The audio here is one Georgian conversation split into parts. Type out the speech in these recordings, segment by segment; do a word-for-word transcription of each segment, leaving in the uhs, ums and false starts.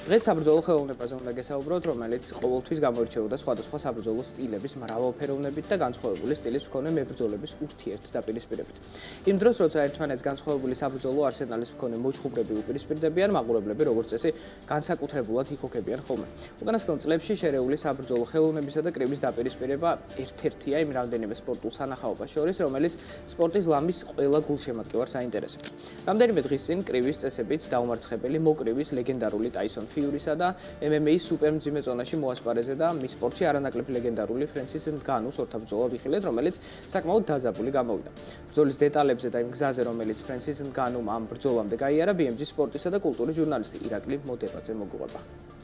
დღეს საბრძოლო ხელოვნებაზე უნდა გესაუბროთ, რომელიც ყოველთვის გამოირჩეოდა სხვადასხვა საბრძოლო სტილების მრავალფეროვნებით და განსხვავებული სტილის მქონე მებრძოლების ურთიერთდაპირისპირებით. იმ დროს, როცა ერთმანეთს განსხვავებული საბრძოლო არსენალის მქონე მოჩხუბრები უპირისპირდებიან, მაყურებლები როგორც წესი განსაკუთრებულად იხოქებიან ხოლმე. უკანასკნელ წლებში შერეული საბრძოლო ხელოვნებისა და კრივის დაპირისპირება ერთ-ერთია იმ რამდენიმე სპორტულ სანახაობას შორის, რომელიც სპორტის ლამის ყველა გულშემატკივარს აინტერესებს. რამდენიმე დღის წინ კრივის წესებით დაუმარცხებელი მოკრივის ლეგენდარული ტაისონ ფიურისა და M M A-ის სუპერმძიმე ზონაში მოასპარეზე და მის სპორტში არანაკლებ ლეგენდარული ფრენსის ნგანუს ორთაბრძოლა ვიხილეთ, რომელიც საკმაოდ დაძაბული გამოვიდა. ბრძოლის დეტალებზე და იმ გზაზე, რომელიც ფრენსის ნგანუმ ამ ბრძოლამდე გაიარა, B M G-ის სპორტისა და კულტურის ჟურნალისტი ირაკლი მოდებაძე მოგუყვება.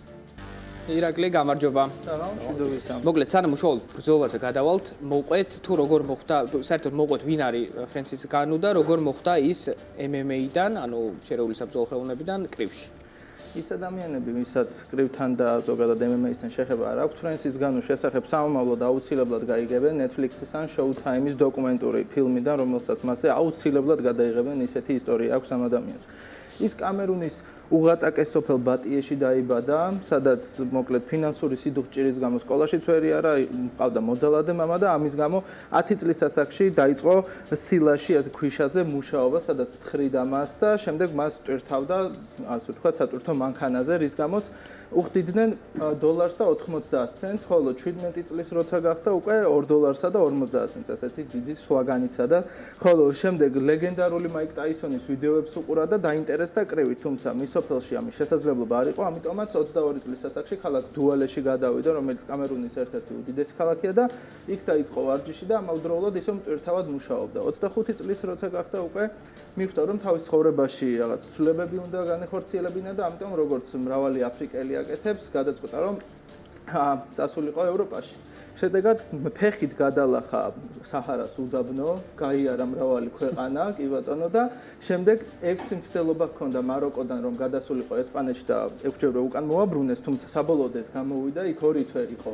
ირაკლი, გამარჯობა. მოკლედ, სანამ უშუალოდ ბრძოლაზე გადავალთ, მოყვეთ თუ როგორ მოხდა, საერთოდ მოყვეთ ვინ არის ფრენსის ნგანუ და როგორ მოხდა ის M M A-დან, ანუ შერეული საბრძოლო ხელოვნებიდან კრივში. ის ადამიანები, ვისაც კრივთან და ზოგადად M M A-ისთან შეხება არ აქვს, ფრენსის ნგანუს შესახებ სამომავლოდ აუცილებლად გაიგებენ Netflix-ის ან Showtime-ის დოკუმენტური ფილმიდან, რომელსაც მასზე აუცილებლად გადაიღებენ, ისეთი ისტორია აქვს ამ ადამიანს. ის კამერუნის უღატაკეს სოფელ ბატიეში დაიბადა, სადაც მოკლედ ფინანსური სიდუხჭირის გამო სკოლაშიც ვერ იარა, მყავდა მოძალადე მამა და ამის გამო ათი წლის ასაკში დაიწყო სილაში, ქვიშაზე მუშაობა, სადაც თხრიდა მას და შემდეგ მას ტვირთავდა, ასე ვთქვათ, სატვირთო მანქანაზე, რის გამოც უხდიდნენ დოლარს და ოთხმოცდაათ ცენტს, ხოლო ჩვიდმეტი წლის როცა გახდა უკვე ორ დოლარსა და ორმოცდაათ ცენტს, ასეთი დიდი სვაგანიცა და ხოლო შემდეგ ლეგენდარული მაიკ ტაისონის ვიდეოებს უყურა და დაინტერესდა კრივით, თუმცა მის სოფელში ამის შესაძლებლობა არ იყო, ამიტომაც ოცდაორი წლის ასაკში ქალაქ დუალეში გადავიდა, რომელიც კამერუნის ერთ-ერთი უდიდესი ქალაქია და იქ დაიწყო ვარჯიში და ამავდროულად ისე მტვირთავად მუშაობდა. ოცდახუთი წლის როცა გახდა უკვე მიხვდა, რომ თავის ცხოვრებაში რაღაც ცვლილებები უნდა განეხორციელებინა და ამიტომ როგორც მრავალი აფრიკელი აკეთებს, გადაწყვიტა, რომ წასულიყო ევროპაში. შედეგად ფეხით გადალახა საჰარას უდაბნო, გაიარა მრავალი ქვეყანა, კი ბატონო და შემდეგ ექვსი მცდელობა ჰქონდა მაროკოდან, რომ გადასულიყო ესპანეთში და ექვსჯერ უკან მოაბრუნეს, თუმცა საბოლოოდ ეს გამოვიდა, იქ ორი თვე იყო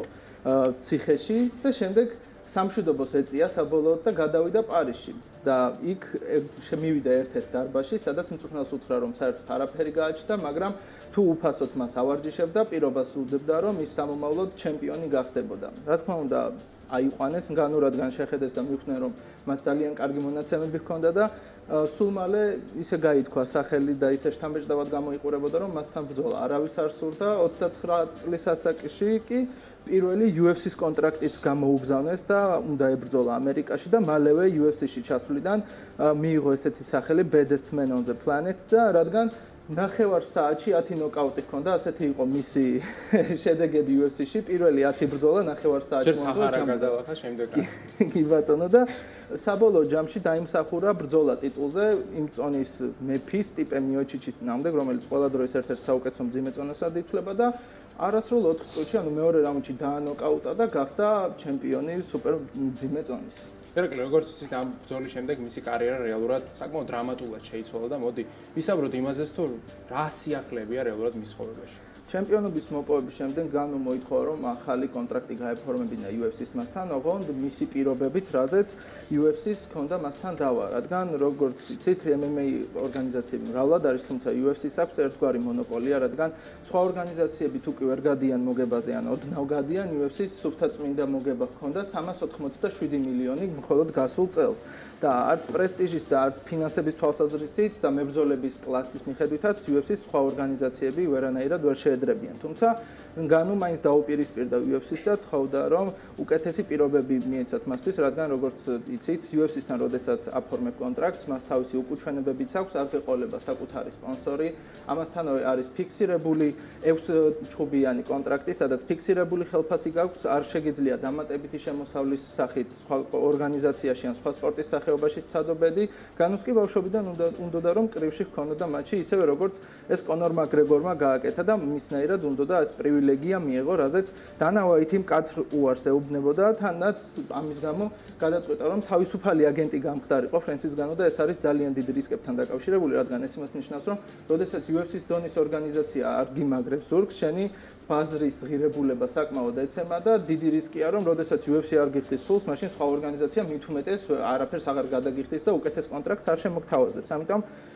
ციხეში და შემდეგ სამშვიდობოს ეწია საბოლოოდ და გადავიდა პარიზში და იქ შემივიდა ერთ-ერთ დარბაზში, სადაც მწვრთნელს უთხრა, რომ საერთოდ არაფერი გააჩნდა, მაგრამ თუ უფასოდ მას ავარჯიშებდა, პირობას უდებდა, რომ ის სამომავლოდ ჩემპიონი გახდებოდა. რა თქმა უნდა, აიყვანეს ნგანუ, რადგან შეხედეს და მიხვდნენ, რომ მას ძალიან კარგი მონაცემები ჰქონდა და სულ მალე ისე გაითქვა სახელი და ისე შთამბეჭდავად გამოიყურებოდა, რომ მასთან ბრძოლა არავის არ სურდა. ოცდაცხრა წლის ასაკში კი პირველი U F C-ის კონტრაქტიც გამოუგზავნეს და უნდა ებრძოლა ამერიკაში და მალევე U F C-ში ჩასვლიდან მიიღო ესეთი სახელი Baddest Man on the Planet და რადგან ნახევარ საათში ათი ნოკაუტი ჰქონდა, ასეთი იყო მისი შედეგები U F C-ში, პირველი ათი ბრძოლა ნახევარ საათში მოხდა. საჰარა გადალახა შემდეგ. კი ბატონო და საბოლოო ჯამში დაიმსახურა ბრძოლა ტიტულზე იმ წონის მეფის ტიპე მიოჩიჩის წინააღმდეგ, რომელიც ყველა დროის ერთ-ერთ საუკეთესო მძიმე წონასად ითვლება და არასრულ ოთხ წუთში, ანუ მეორე რაუნდში დაანოკაუტა და გახდა ჩემპიონი სუპერ მძიმე წონის. ირაკლი, როგორც ვთქვით, ამ ბრძოლის შემდეგ მისი კარიერა რეალურად საკმაოდ დრამატულად შეიცვალა და მოდი ვისაუბროთ იმაზეც, თუ რა სიახლეებია რეალურად მის ცხოვრებაში. ჩემპიონობის მოპოვების შემდეგ ნგანუ მოითხოვა, რომ ახალი კონტრაქტი გაეფორმებინა U F C-ს მასთან, ოღონდ მისი პირობებით, რაზეც U F C-ს ჰქონდა მასთან დავა, რადგან როგორც იცით, M M A ორგანიზაციები მრავლად არის, თუმცა U F C-ს აქვს ერთგვარი მონოპოლია, რადგან სხვა ორგანიზაციები თუ კი ვერ გადიან მოგებაზე, ან ოდნავ გადიან, U F C-ს სუფთაწმინდა მოგება ჰქონდა სამას ოთხმოცდაშვიდი მილიონი მხოლოდ გასულ წელს. და არც პრესტიჟის და არც ფინანსების თვალსაზრისით და მებრძოლების კლასის მიხედვითაც U F C-ის სხვა ორგანიზაციები ვერანაირად ვერ შეედრებიან. თუმცა ნგანუ მაინც დაუპირისპირდა U F C-ს და თხოვდა, რომ უკეთესი პირობები მიეცათ მასთვის, რადგან როგორც იცით, U F C-სთან როდესაც აფორმებ კონტრაქტს, მას თავისი უკუჩვენებებიც აქვს, არ გეყოლება საკუთარი სპონსორი, ამასთანავე არის ფიქსირებული ექვსჩხუბიანი კონტრაქტი, სადაც ფიქსირებული ხელფასი გაქვს, არ შეგიძლია დამატებითი შემოსავლის სახით სხვა ორგანიზაციაში ან სხვა სპორტის სახეობაში სცადობედი, განუს კი ბავშვობიდან უნდოდა რომ კრივში ჰქონოდა მატჩი, ისევე როგორც ეს კონორ მაკგრეგორმა გააკეთა და მისნაირად უნდოდა ეს პრივილეგია მიეღო, რაზეც დანავა ითი მკაცრ უარს ეუბნებოდა, თანაც ამის გამო გადაწყვიტა, რომ თავისუფალი აგენტი გამხდარიყო ფრენსის ნგანუ და ეს არის ძალიან დიდი რისკებთან დაკავშირებული, რადგან ეს იმას ნიშნავს, რომ როდესაც U F C-ის დონის ორგანიზაცია არ გიმაგრებს ზურგს, შენი ბაზრის ღირებულება საკმაოდ ეცემა და დიდი რისკია, რომ როდესაც U F C არ გიხდის ფულს, მაშინ სხვა ორგანიზაცია მით უმეტეს არაფერს აღარ გადაგიხდის და უკეთეს კონტრაქტს არ შემოგთავაზებს. ამიტომ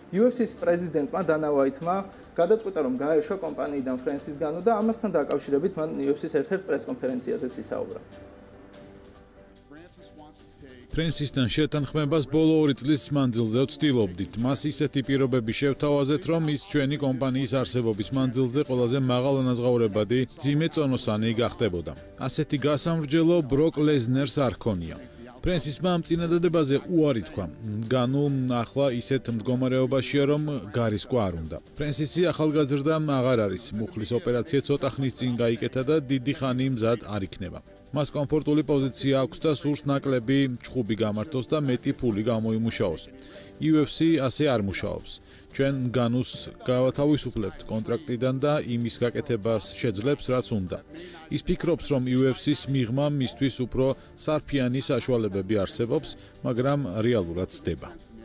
იუ ეფ სი-ის პრეზიდენტმა დანა ვაითმა გადაწყვიტა რომ გაეშვა კომპანიიდან ფრენსის განუ და ამასთან დაკავშირებით მან იუ ეფ სი-ის ერთ-ერთ პრესკონფერენციაზეც ისაუბრა. ფრენსისთან შეთანხმებას ბოლო ორი წლის მანძილზე ვცდილობდით. მას ისეთი პირობები შევთავაზეთ, რომ ის ჩვენი კომპანიის არსებობის მანძილზე ყველაზე მაღალ ანაზღაურებადი ძიმე წონოსანი გახდებოდა. ასეთი გასამრჯელო ბროკ ლეზნერს არ ქონია. ფრენსისმა ამ წინადადებაზე უარი თქვა. ნგანუ ახლა ისეთ მდგომარეობაშია, რომ გარისკვა არ უნდა. ფრენსისი ახალგაზრდა აღარ არის. მუხლის ოპერაცია ცოტა ხნის წინ გაიკეთა და დიდი ხანი მზად არ იქნება. მას კომფორტული პოზიცია აქვს და სურს ნაკლები ჭხუბი გამართოს და მეტი ფული გამოიმუშაოს. იუ ეფ სი ასე არ მუშაობს. ჩვენ ნგანუს გავათავისუფლებთ კონტრაქტიდან და იმის გაკეთებას შეძლებს, რაც უნდა. ის ფიქრობს, რომ იუ ეფ სი-ის მიღმა მისთვის უფრო სარფიანი საშუალებები არსებობს, მაგრამ რეალურად ცდება.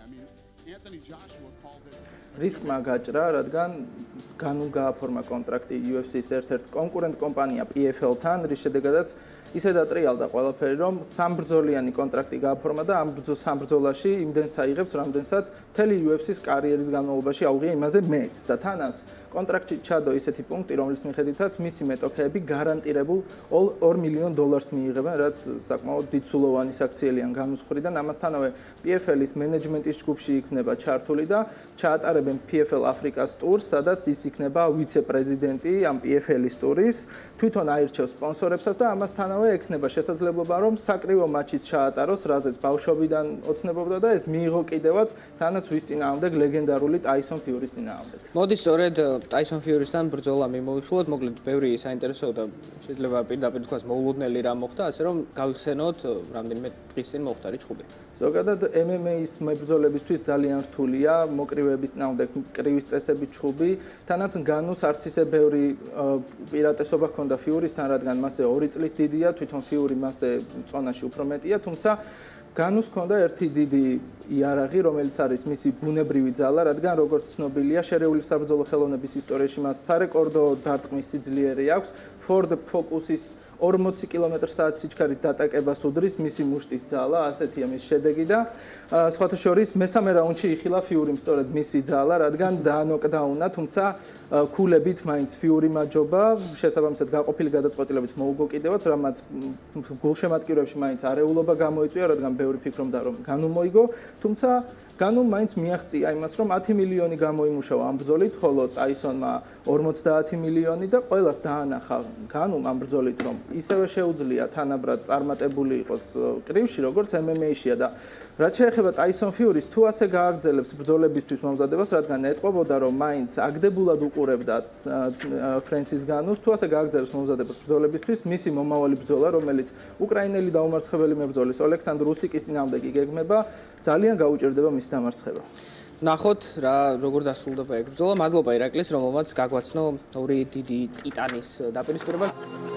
რისკმა გაჭრა, რადგან განუ გააფორმა კონტრაქტი იუ ეფ სი-ის ერთ-ერთ კონკურენტ კომპანია პი ეფ ელ-თან, რის შედეგადაც ისე დატრიალდა ყველაფერი, რომ სამბრძოლიანი კონტრაქტი გააფორმა და ამ სამბრძოლაში იმდენს აიღებს, რამდენსაც მთელი იუ ეფ სი-ის კარიერის განმავლობაში აუღია იმაზე მეც და თანაც კონტრაქტში ჩადო ისეთი პუნქტი, რომლის მიხედვითაც მისი მეტოქეები გარანტირებულ ორ მილიონ დოლარს მიიღებენ, რაც საკმაოდ დიდსულოვანი საქციელიან განუს მხრიდან. ამასთანავე პი ეფ ელ-ის მენეჯმენტის ჯგუფში იქნება ჩართული და ჩაატარებენ პი ეფ ელ აფრიკას ტურს, სადაც ის იქნება ვიცე-პრეზიდენტი ამ პი ეფ ელ-ის ტურის, თვითონ აირჩევს სპონსორებსაც და ამასთანავე ექნება შესაძლებლობა, რომ საკრივო მატჩიც ჩაატაროს, რაზეც ბავშვობიდან ოცნებობდა და ეს მიიღო კიდევაც თანაც ვის წინააღმდეგ ლეგენდარული ტაისონ ფიურის წინააღმდეგ. მოდი სწორედ ტაისონ ფიურისთან ბრძოლა მიმოვიხილოთ, მოკლედ ბევრი საინტერესო და შეიძლება პირდაპირ თქვას მოულოდნელი რამ მოხდა, ასე რომ გავიხსენოთ რამდენიმე დღის წინ მოხდა ჭხუბი. ზოგადად ემ ემ ეის მებრძოლებისთვის ძალიან რთულია მოკრივეების წინააღმდეგ კრივის წესების ჭხუბი, თანაც ნგანუს არც ისე ბევრი პირატესობა ჰქონდა ფიურისთან, რადგან მასზე ორი წლით დიდია, თვითონ ფიური მასზე წონაში უფრო მეტია, თუმცა განუს ჰქონდა ერთი დიდი იარაღი, რომელიც არის მისი ბუნებრივი ძალა, რადგან როგორც ცნობილია, შერეული საბრძოლო ხელოვნების ისტორიაში მას სარეკორდო დარტყმის სიძლიერე აქვს, Ford Focus-ის ორმოცი კილომეტრ საათის სიჩქარით დატაკებას უდრის მისი მუშტის ძალა, ასეთია მის შედეგი და სხვათა შორის მესამე რაუნდში იხილა ფიურიმ სწორედ მისი ძალა, რადგან დაანოკდაუნა, თუმცა ქულებით მაინც ფიური მაჯობა, შესაბამისად გაყოფილი გადაწყვეტილებით მოუგო კიდევაც, რამაც გულშემატკივრებში მაინც არეულობა გამოიწვია, რადგან ბევრი ფიქრობდა, რომ განუ მოიგო, თუმცა განუ მაინც მიაღწია იმას, რომ ათი მილიონი გამოიმუშავა ამ ბრძოლით, ხოლო ტაისონმა ორმოცდაათი მილიონი და ყველას დაანახა განუმ ამ ბრძოლით, რომ ისევე შეუძლია თანაბრად წარმატებული იყოს კრივში, როგორც ემ ემ ეიშია და რაც შეეხება ტაისონ ფიურის, თუ ასე გააგრძელებს ბრძოლებისთვის მომზადებას, რადგან ეტყობოდა, რომ მაინც აგდებულად უყურებდა ფრენსის განუს, თუ ასე გააგრძელებს მომზადებას ბრძოლებისთვის, მისი მომავალი ბრძოლა, რომელიც უკრაინელი დაუმარცხებელი მებრძოლის ოლექსანდრ უსიკის წინააღმდეგ იგეგმება, ძალიან გაუჭირდება მის დამარცხება. ნახოთ რა როგორ დასრულდება ეგ ბრძოლა. მადლობა ირაკლის, რომელმაც გაგვაცნო ორი დიდი ტიტანის დაპირისპირება.